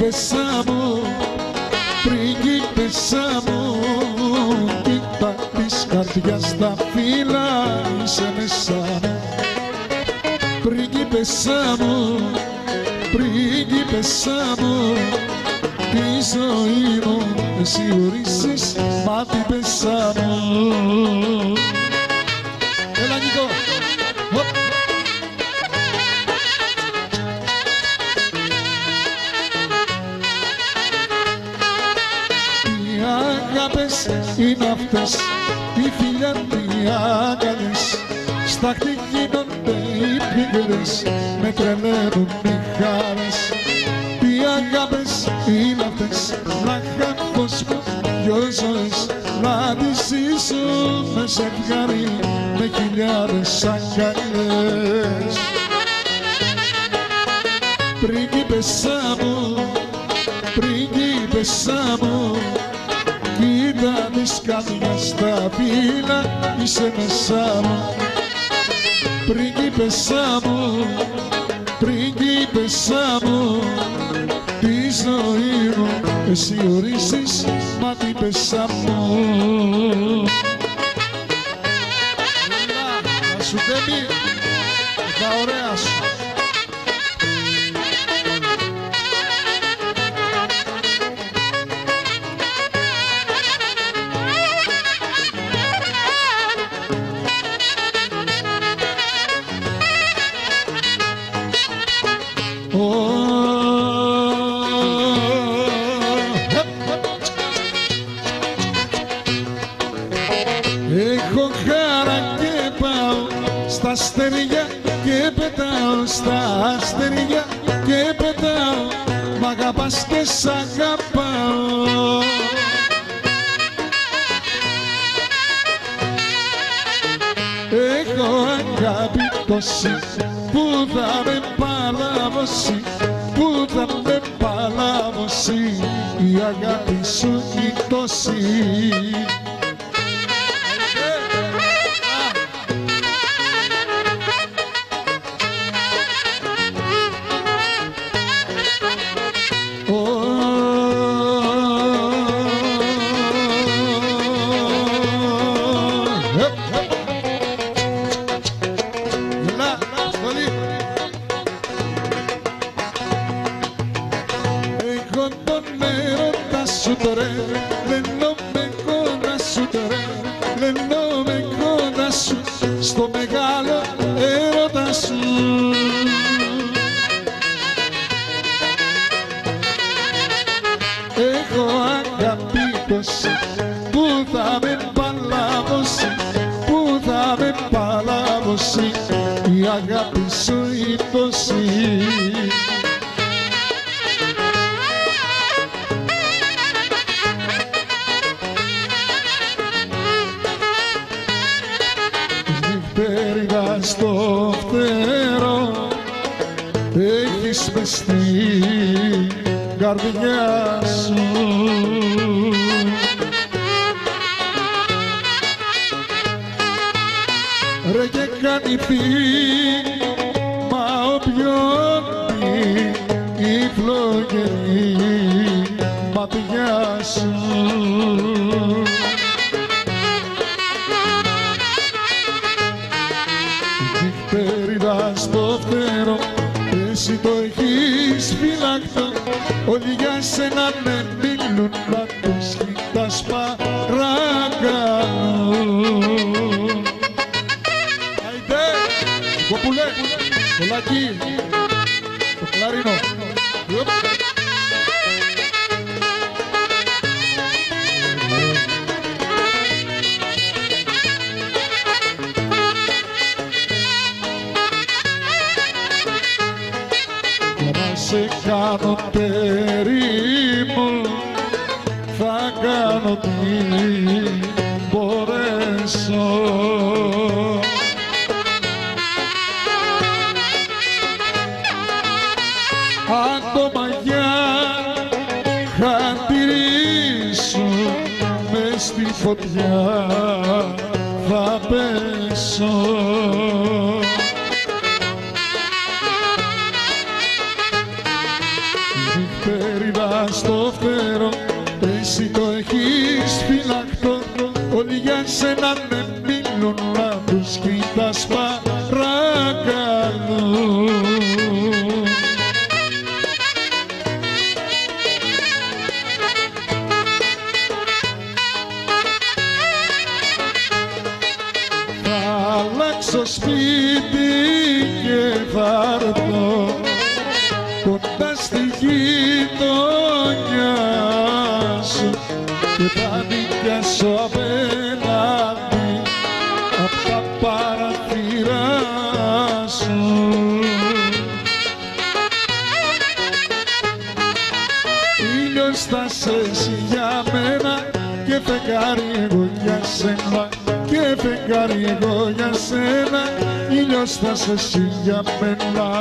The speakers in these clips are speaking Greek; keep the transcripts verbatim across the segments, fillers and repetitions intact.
Πριγκίπεσσα μου, πριγκίπεσσα μου, κοίτα της καρδιάς τα φύλλα είσαι μέσα μου. Πριγκίπεσσα μου, πριγκίπεσσα μου, τη ζωή μου εσύ ορίσεις, μα την πέσα μου. Έλα Νίκο! Τι αγάπες είναι αυτές, τι φιλιά, τι αγκαλιές, στάχτη γίνονται οι πίκρες, με τρελαίνουν οι χάρες. Τι αγάπες είναι αυτές, να χαθώς μου δυο ζωές, να τις ζήσω με ζευγάρι, με χιλιάδες αγκαλιές. Πριγκίπεσσα μου, πριγκίπεσσα μου, κοίτα της καρδιάς τα φύλλα είσαι μέσα μου. Πριγκίπεσσα μου, πριγκίπεσσα μου, τη ζωή μου εσύ ορίσεις, μα την πέσα μου. Να σου τέμει τα ωραία σου. Έχω χάρα και πάω στα αστέρια και πετάω, στα αστέρια και πετάω, μ' αγαπάς και σ' αγαπάω. Έχω αγάπη τόση που θα με παλαβώσει, που θα με παλαβώσει, η αγάπη σου η τόση. Έχω τον έρωτα σου τώρα, λένε με κοντά σου τώρα, λένε με κοντά σου, στο μεγάλο έρωτα σου. Έχω αγάπη τόση που θα με παλαβώσει, που θα με παλαβώσει, η αγάπη σου η τόση. Νυχτέριδα στο φτερό έχεις μες στην καρδιά σου, ρε και κάνει πείμα όποιον πει η φλογερή ματιά σου. Νυχτέριδα στο φτερό εσύ το έχεις φυλακτό, όλοι για σένα με μιλούν, μα τους κοιτάς παρακαλούν. Αϊντε, κοπουλέ, το λακί, το κλαρίνο. Σε κάνω τέρι μου, θα κάνω τι μπορέσω. Ακόμα για χατήρι σου μες στη φωτιά θα πέσω. Νυχτέριδα σένα δεν μιλούν να τους κοιτάς παρακαλώ. Θα αλλάξω σπίτι και θα έρθω κοντά στη γειτονιά σου και θα νοικιάσω απέναντι απ' τα παραθύρα σου. Ήλιος θα σε εσύ για μένα και φεγγάρι εγώ για σένα, και φεγγάρι εγώ για σένα, ήλιος θα σε εσύ για μένα.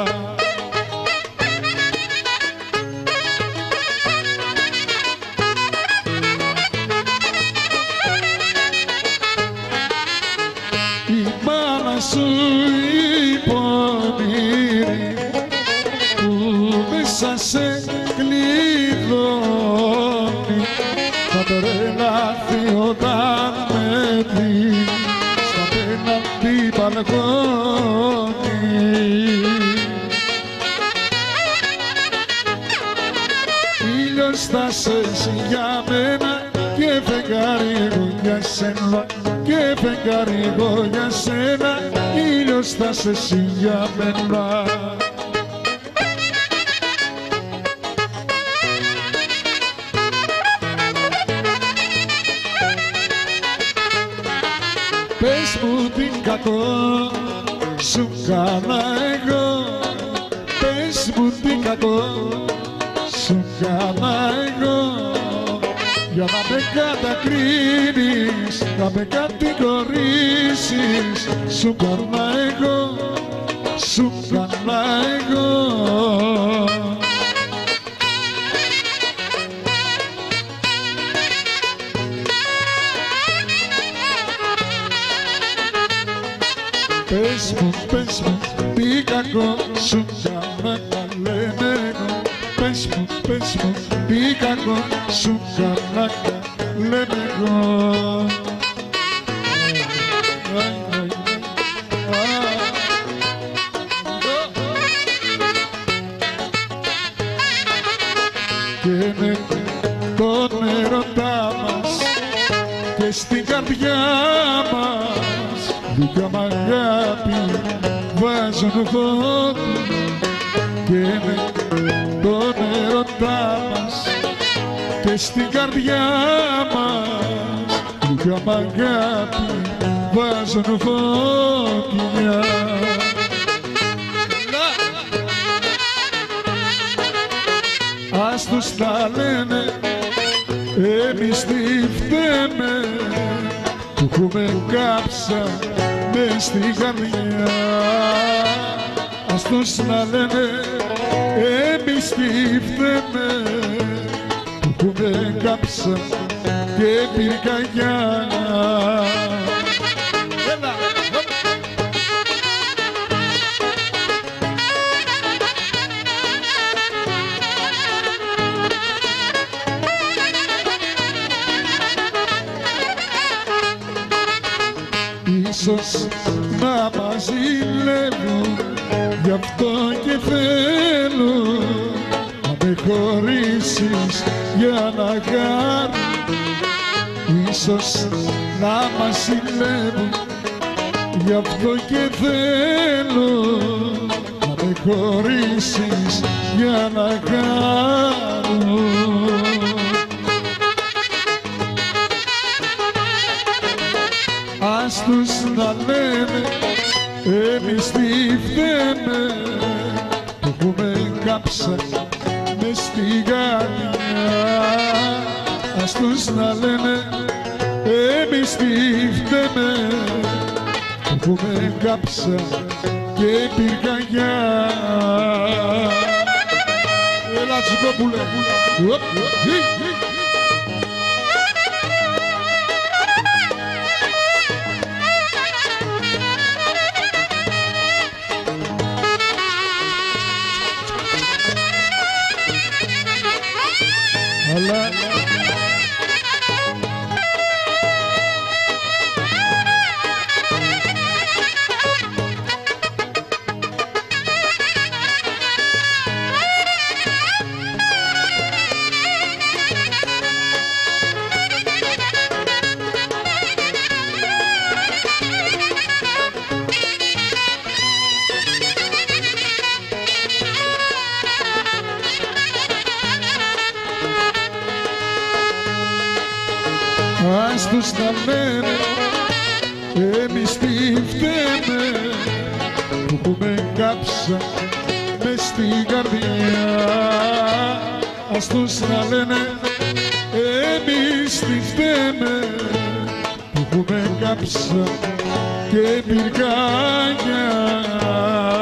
Η μάνα σου η πονηρή που μέσα σε κλειδώνει θα τρελαθεί όταν με δει στα πέναντι μπαλκόνι. Ήλιος θα σε εσύ για μένα και φεγγάρι εγώ για σένα, και φεγγάρι εγώ για σένα, ήλιος θα σε εσύ για μένα. Πες μου τι κακό σου κάνα εγώ, πες μου τι κακό σου κάνα εγώ, για να με κατακρίνεις, να με κατηγορήσεις, σου κάνα εγώ, σου κάνα εγώ. Πες μου, πες μου, τι κακό σου κάνα να λένε εγώ. Πες μου, πες μου, τι κακό σου κάνα να λένε εγώ. Και με τον έρωτά μας και στην καρδιά μας δίκα μ' αγάπη βάζουν φώτι, και με τον έρωτά μας και στην καρδιά μας δίκα μ' αγάπη βάζουν φωτιά. Ας τους τα λένε, εμείς τι φταίμε που έχουμε κάψα μες στην καρδιά. Ας τους να λένε, εμείς τι φταίμε που έχουμε κάψα και πυρκαγιά. Ίσως να μας ζηλεύουν, γι' αυτό και θέλω να με χωρίσεις για να κάνω. Ίσως να μας ζηλεύουν, γι' αυτό και θέλω να με χωρίσεις για να κάνω. Ας τους να λένε, εμείς τι φταίμε που έχουμε κάψα μες στη καρδιά. Ας τους να λένε, εμείς τι φταίμε που έχουμε κάψα και πυρκαγιά. Έλα Τσικόπουλε. ας τους να λένε εμείς τι φταίμε που έχουμε κάψα μες στην καρδιά. Ας τους να λένε εμείς τι φταίμε που έχουμε κάψα και πυρκάγια.